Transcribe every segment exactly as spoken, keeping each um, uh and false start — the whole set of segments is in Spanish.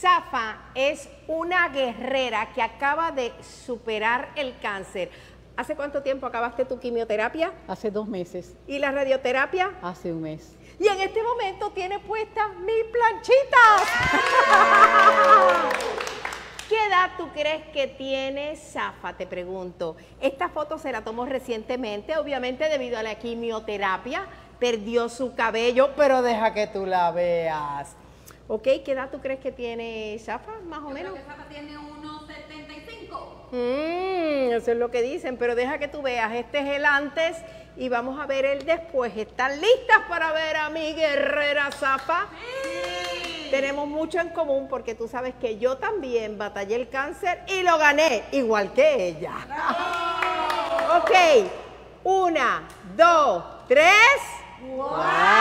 Zafa es una guerrera que acaba de superar el cáncer. ¿Hace cuánto tiempo acabaste tu quimioterapia? Hace dos meses. ¿Y la radioterapia? Hace un mes. Y en este momento tiene puestas mis planchitas. ¿Qué edad tú crees que tiene Zafa? Te pregunto. Esta foto se la tomó recientemente, obviamente debido a la quimioterapia. Perdió su cabello, pero deja que tú la veas. ¿Ok? ¿Qué edad tú crees que tiene Zafa, más o Yo menos? creo que Zafa tiene unos setenta y cinco. Mm, eso es lo que dicen, pero deja que tú veas. Este es el antes y vamos a ver el después. ¿Están listas para ver a mi guerrera Zafa? Sí. Tenemos mucho en común porque tú sabes que yo también batallé el cáncer y lo gané, igual que ella. ¡Bravo! Ok, una, dos, tres. ¡Wow!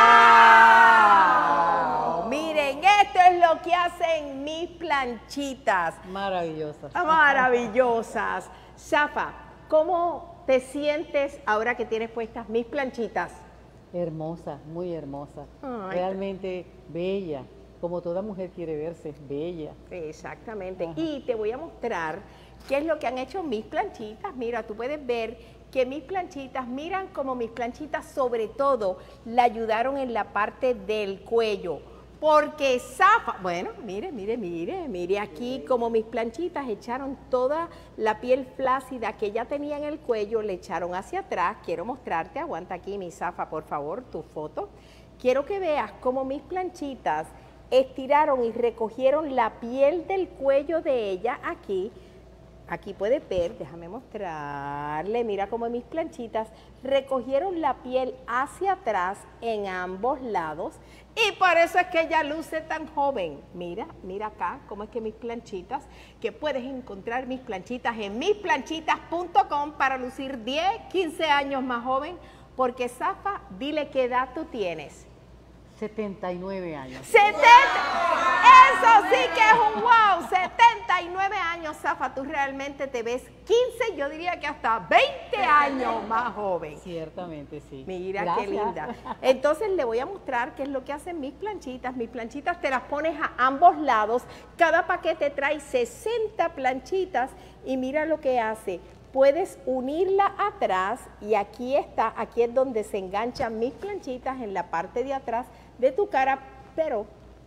Miren, esto es lo que hacen mis planchitas. Maravillosas. Maravillosas. Zafa, ¿cómo te sientes ahora que tienes puestas mis planchitas? Hermosa, muy hermosa. Ay, realmente bella. Como toda mujer quiere verse, bella. Exactamente. Ajá. Y te voy a mostrar qué es lo que han hecho mis planchitas. Mira, tú puedes ver que mis planchitas, miran como mis planchitas sobre todo la ayudaron en la parte del cuello. Porque Zafa, bueno, mire, mire, mire, mire aquí como mis planchitas echaron toda la piel flácida que ella tenía en el cuello, le echaron hacia atrás. Quiero mostrarte, aguanta aquí mi Zafa, por favor, tu foto. Quiero que veas cómo mis planchitas estiraron y recogieron la piel del cuello de ella aquí. Aquí puedes ver, déjame mostrarle, mira cómo mis planchitas recogieron la piel hacia atrás en ambos lados y por eso es que ella luce tan joven. Mira, mira acá cómo es que mis planchitas, que puedes encontrar mis planchitas en mis planchitas punto com para lucir diez, quince años más joven, porque Zafa, dile qué edad tú tienes. setenta y nueve años. setenta, eso sí que es un wow, setenta y nueve años, Zafa, tú realmente te ves quince, yo diría que hasta veinte años más joven. Ciertamente, sí. Mira Gracias. qué linda. Entonces le voy a mostrar qué es lo que hacen mis planchitas. Mis planchitas te las pones a ambos lados, cada paquete trae sesenta planchitas y mira lo que hace. Puedes unirla atrás y aquí está, aquí es donde se enganchan mis planchitas en la parte de atrás de tu cara, pero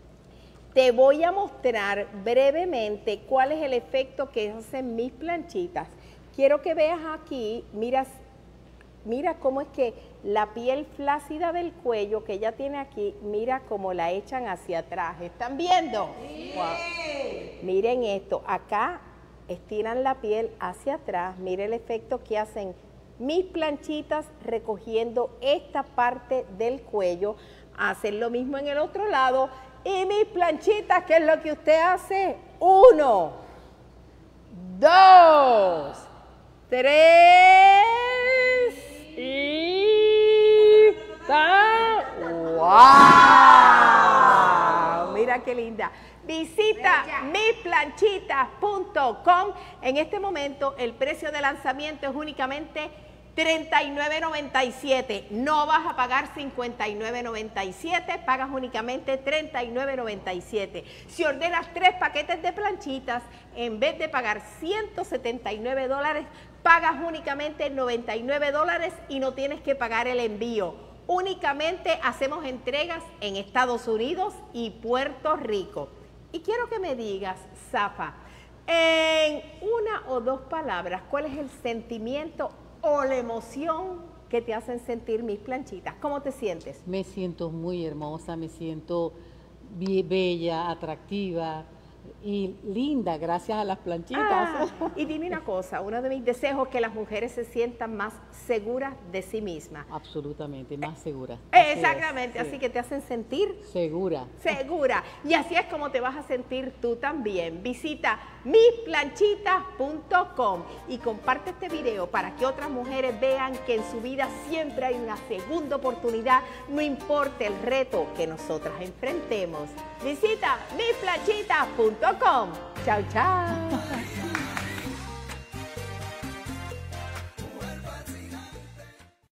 te voy a mostrar brevemente cuál es el efecto que hacen mis planchitas. Quiero que veas aquí, miras, mira cómo es que la piel flácida del cuello que ella tiene aquí, mira cómo la echan hacia atrás. ¿Están viendo? Sí. Wow. Miren esto, acá estiran la piel hacia atrás, mire el efecto que hacen mis planchitas recogiendo esta parte del cuello, hacen lo mismo en el otro lado y mis planchitas, ¿qué es lo que usted hace? Uno, dos, tres y ¡ta! ¡Wow! Mira qué linda. Visita mis planchitas punto com. En este momento el precio de lanzamiento es únicamente treinta y nueve noventa y siete. No vas a pagar cincuenta y nueve noventa y siete, pagas únicamente treinta y nueve noventa y siete. Si ordenas tres paquetes de planchitas, en vez de pagar ciento setenta y nueve dólares, pagas únicamente noventa y nueve dólares y no tienes que pagar el envío. Únicamente hacemos entregas en Estados Unidos y Puerto Rico. Y quiero que me digas, Zafa, en una o dos palabras, ¿cuál es el sentimiento o la emoción que te hacen sentir mis planchitas? ¿Cómo te sientes? Me siento muy hermosa, me siento bella, atractiva y linda gracias a las planchitas. Ah, y dime una cosa, uno de mis deseos es que las mujeres se sientan más seguras de sí mismas. Absolutamente, más segura. Así Exactamente, es, sí. así que te hacen sentir Segura. segura. Y así es como te vas a sentir tú también. Visita mis planchitas punto com y comparte este video para que otras mujeres vean que en su vida siempre hay una segunda oportunidad, no importa el reto que nosotras enfrentemos. Visita mis planchitas punto com. Chao, chao.